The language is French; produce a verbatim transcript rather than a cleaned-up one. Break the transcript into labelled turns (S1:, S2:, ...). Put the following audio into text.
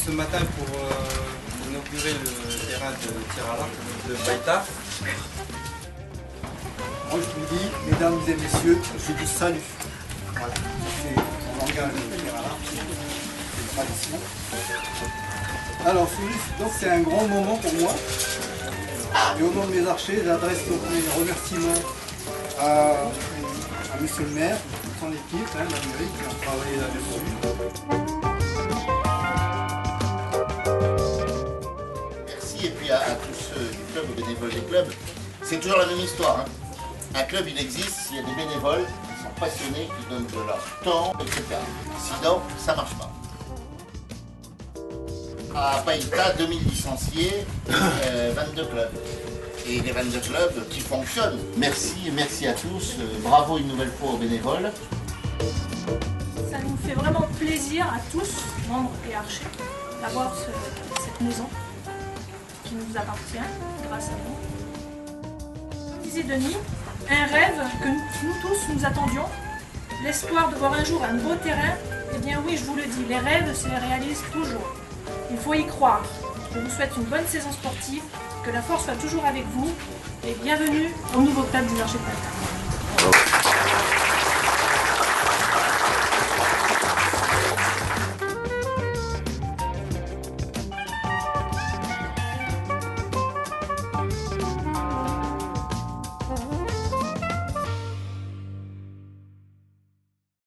S1: ce matin pour euh, inaugurer le terrain de tir à l'arc de Baïta.
S2: Moi je vous dis, mesdames et messieurs, je vous salue. Voilà, c'est mon langage de tir à l'arc, c'est une tradition. Alors donc c'est un grand moment pour moi. Et au nom de mes archers, j'adresse donc mes remerciements à, à monsieur le maire, son équipe, hein, la mairie qui a travaillé là-dessus.
S3: Merci, et puis à, à tous ceux du club, aux bénévoles des clubs. C'est toujours la même histoire. Hein. Un club, il existe s'il y a des bénévoles qui sont passionnés, qui donnent de leur temps, et cetera. Sinon, ça ne marche pas. À Baïta, deux mille licenciés, euh, vingt-deux clubs. Et les vingt-deux clubs qui fonctionnent. Merci, merci à tous. Bravo une nouvelle fois aux bénévoles.
S4: Ça nous fait vraiment plaisir à tous, membres et archers, d'avoir ce, cette maison qui nous appartient grâce à vous. Disait Denis, un rêve que nous tous nous attendions, l'espoir de voir un jour un beau terrain. Eh bien oui, je vous le dis, les rêves se réalisent toujours. Il faut y croire. Je vous souhaite une bonne saison sportive, que la force soit toujours avec vous et bienvenue au nouveau club des archers.